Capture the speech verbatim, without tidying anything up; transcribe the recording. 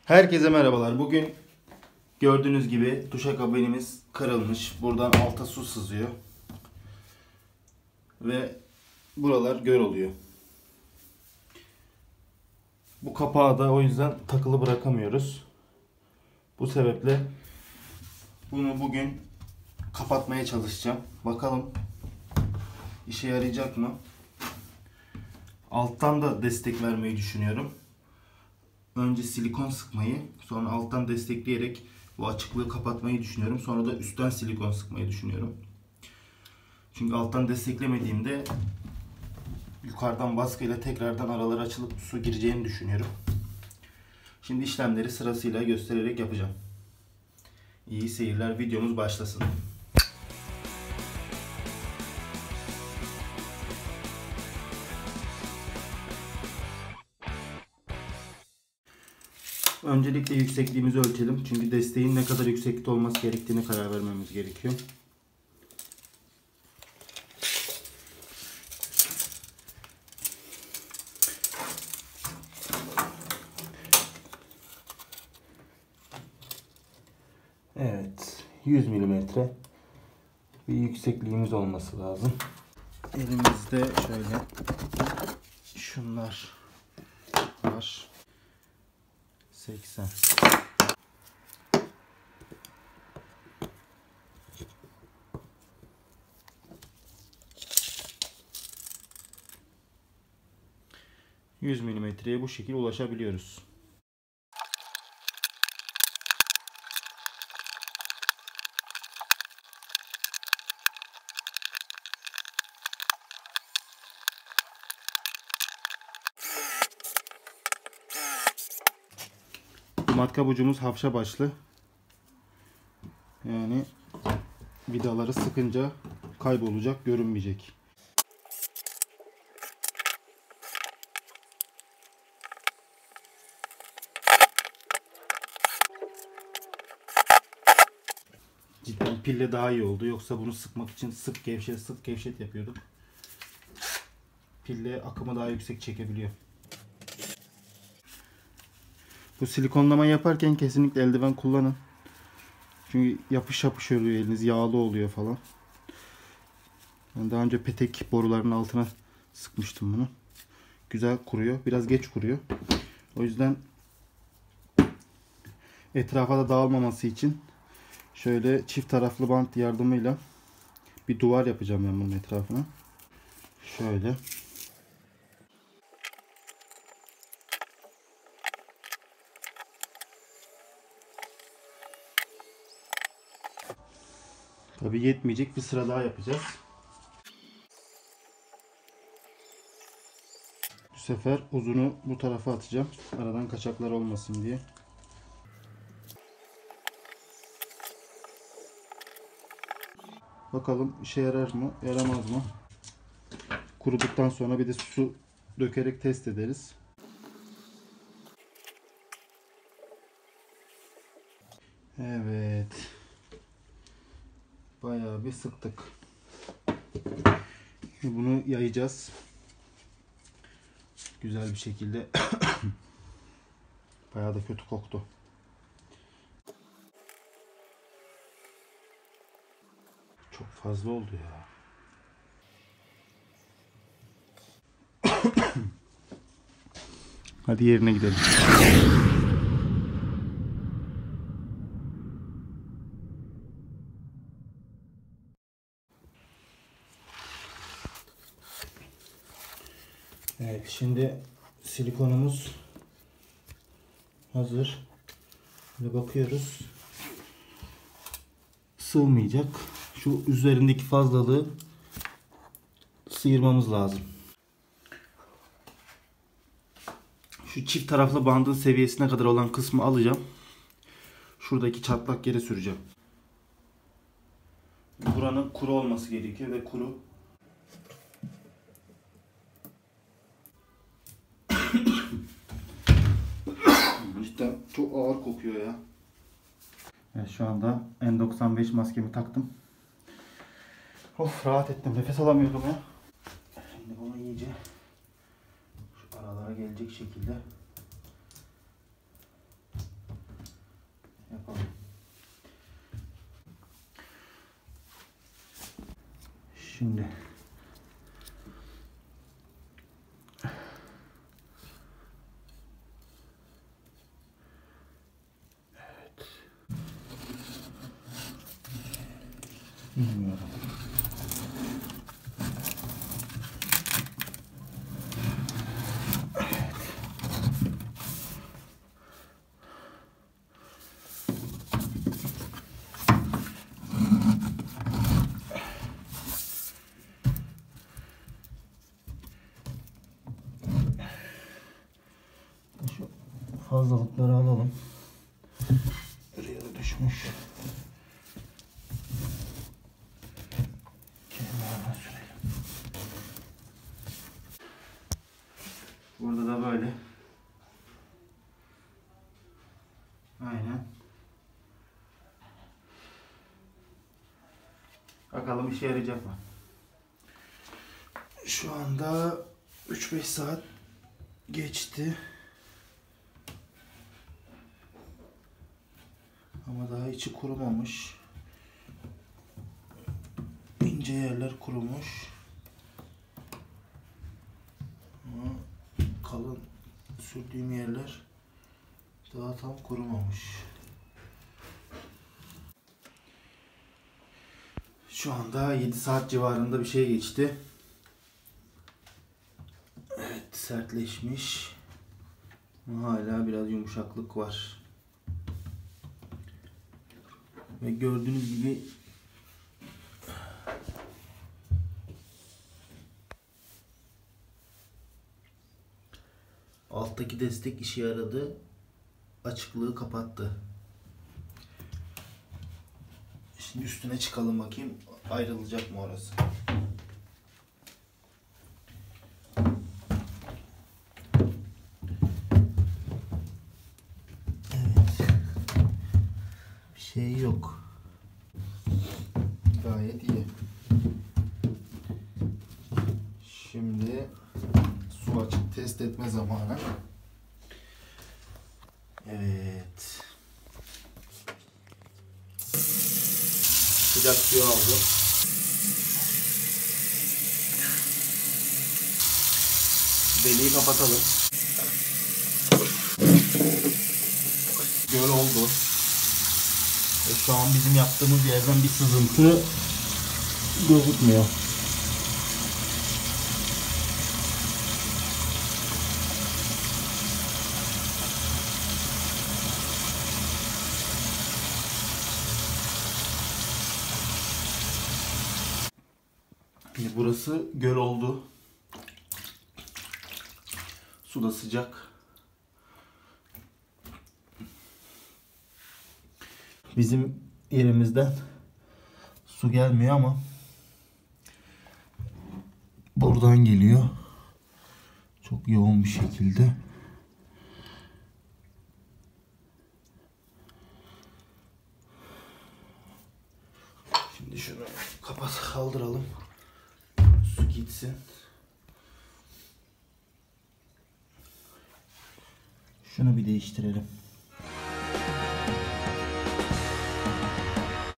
Herkese merhabalar. Bugün gördüğünüz gibi duşakabinimiz kırılmış. Buradan alta su sızıyor. Ve buralar göl oluyor. Bu kapağı da o yüzden takılı bırakamıyoruz. Bu sebeple bunu bugün kapatmaya çalışacağım. Bakalım işe yarayacak mı? Alttan da destek vermeyi düşünüyorum. Önce silikon sıkmayı, sonra alttan destekleyerek bu açıklığı kapatmayı düşünüyorum. Sonra da üstten silikon sıkmayı düşünüyorum. Çünkü alttan desteklemediğimde yukarıdan baskıyla tekrardan araları açılıp su gireceğini düşünüyorum. Şimdi işlemleri sırasıyla göstererek yapacağım. İyi seyirler, videomuz başlasın. Öncelikle yüksekliğimizi ölçelim. Çünkü desteğin ne kadar yükseklikte olması gerektiğine karar vermemiz gerekiyor. Evet, yüz milimetre bir yüksekliğimiz olması lazım. Elimizde şöyle şunlar var. seksen. yüz milimetreye bu şekilde ulaşabiliyoruz. Matkap ucumuz havşa başlı. Yani vidaları sıkınca kaybolacak, görünmeyecek. Cidden pille daha iyi oldu. Yoksa bunu sıkmak için sık gevşet sık gevşet yapıyorduk. Pille akımı daha yüksek çekebiliyor. Bu silikonlama yaparken kesinlikle eldiven kullanın. Çünkü yapış yapış oluyor eliniz, yağlı oluyor falan. Ben daha önce petek borularının altına sıkmıştım bunu. Güzel kuruyor. Biraz geç kuruyor. O yüzden etrafa da dağılmaması için şöyle çift taraflı bant yardımıyla bir duvar yapacağım ben bunun etrafına. Şöyle. Tabii yetmeyecek, bir sıra daha yapacağız. Bu sefer uzunu bu tarafa atacağım. Aradan kaçaklar olmasın diye. Bakalım işe yarar mı, yaramaz mı? Kuruduktan sonra bir de su dökerek test ederiz. Evet. Bayağı bir sıktık. Şimdi bunu yayacağız. Güzel bir şekilde. Bayağı da kötü koktu. Çok fazla oldu ya. Hadi yerine gidelim. Evet, şimdi silikonumuz hazır. Şimdi bakıyoruz. Sığmayacak. Şu üzerindeki fazlalığı sıyırmamız lazım. Şu çift taraflı bandın seviyesine kadar olan kısmı alacağım. Şuradaki çatlak yere süreceğim. Buranın kuru olması gerekiyor ve kuru. Cidden çok ağır kokuyor ya. Evet, şu anda N doksan beş maskemi taktım. Of, rahat ettim. Nefes alamıyordum ya. Şimdi bunu iyice şu aralara gelecek şekilde Şimdi evet. Bilmiyorum. Şu fazlalıkları alalım. Buraya da düşmüş. Kenara sürelim. Burada da böyle. Aynen. Bakalım işe yarayacak mı? Şu anda üç beş saat geçti. Ama daha içi kurumamış. İnce yerler kurumuş. Ama kalın sürdüğüm yerler daha tam kurumamış. Şu anda yedi saat civarında bir şey geçti. Evet, sertleşmiş. Ama hala biraz yumuşaklık var. Ve gördüğünüz gibi alttaki destek işe yaradı. Açıklığı kapattı. Şimdi üstüne çıkalım bakayım. Ayrılacak mı orası? Evet. Bir şey yok. Gayet iyi. Şimdi su açık test etme zamanı. Evet. Sıcak suyu aldım. Deliği kapatalım. Göl oldu. Ve şu an bizim yaptığımız yerden bir sızıntı gözükmüyor. Şimdi burası göl oldu. Su da sıcak. Bizim yerimizden su gelmiyor ama buradan geliyor. Çok yoğun bir şekilde. Şimdi şunu kapat, kaldıralım. Su gitsin. Şunu bir değiştirelim.